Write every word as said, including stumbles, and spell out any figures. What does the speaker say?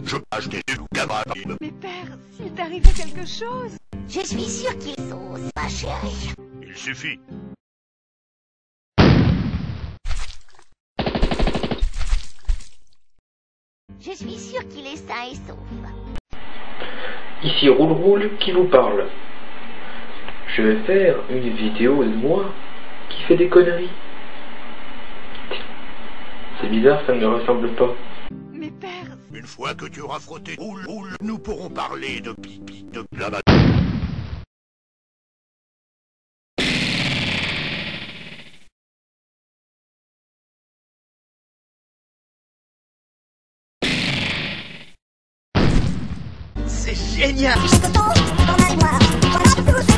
Je achetais des camarades. Mais père, s'il t'arrivait quelque chose... Je suis sûr qu'il sauce, ma chérie. Il suffit. Je suis sûr qu'il est sain et sauf. Ici Roule Roule qui vous parle. Je vais faire une vidéo de moi qui fait des conneries. C'est bizarre, ça ne me ressemble pas. Mais père... Une fois que tu auras frotté roule, roule, nous pourrons parler de pipi, de là-bas. C'est génial! Je te tends dans ma mémoire. Voilà tout.